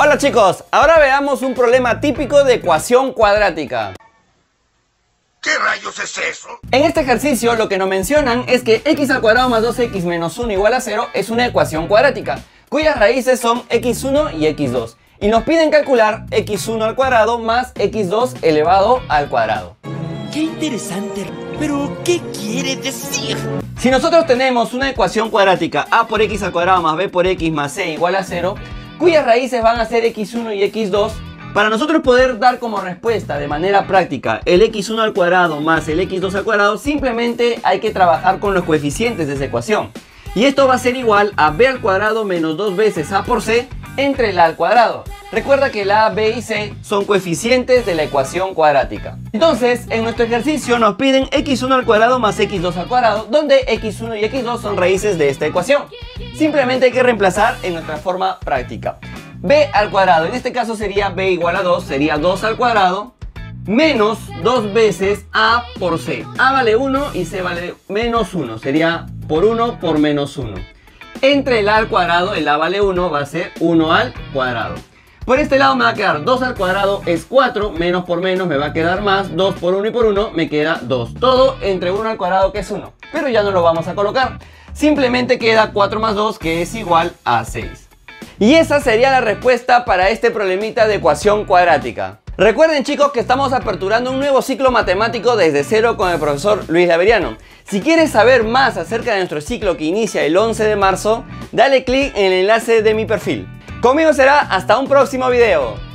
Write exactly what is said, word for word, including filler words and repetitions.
Hola chicos, ahora veamos un problema típico de ecuación cuadrática. ¿Qué rayos es eso? En este ejercicio lo que nos mencionan es que x al cuadrado más dos x menos uno igual a cero es una ecuación cuadrática, cuyas raíces son equis uno y equis dos. Y nos piden calcular equis uno al cuadrado más equis dos elevado al cuadrado. ¡Qué interesante! ¿Pero qué quiere decir? Si nosotros tenemos una ecuación cuadrática a por x al cuadrado más b por x más c igual a cero, cuyas raíces van a ser equis uno y equis dos, para nosotros poder dar como respuesta de manera práctica el equis uno al cuadrado más el equis dos al cuadrado, simplemente hay que trabajar con los coeficientes de esa ecuación. Y esto va a ser igual a b al cuadrado menos dos veces a por c entre la al cuadrado. Recuerda que la a, b y c son coeficientes de la ecuación cuadrática. Entonces, en nuestro ejercicio nos piden equis uno al cuadrado más equis dos al cuadrado, donde equis uno y equis dos son raíces de esta ecuación. Simplemente hay que reemplazar en nuestra forma práctica. B al cuadrado, en este caso sería b igual a dos, sería dos al cuadrado, menos dos veces a por c. A vale uno y c vale menos uno, sería por uno por menos uno. Entre el a al cuadrado, el a vale uno, va a ser uno al cuadrado. Por este lado me va a quedar dos al cuadrado es cuatro, menos por menos me va a quedar más, dos por uno y por uno me queda dos. Todo entre uno al cuadrado, que es uno, pero ya no lo vamos a colocar. Simplemente queda cuatro más dos, que es igual a seis. Y esa sería la respuesta para este problemita de ecuación cuadrática. Recuerden chicos que estamos aperturando un nuevo ciclo matemático desde cero con el profesor Luis Laberiano. Si quieres saber más acerca de nuestro ciclo que inicia el once de marzo, dale clic en el enlace de mi perfil. Conmigo será hasta un próximo video.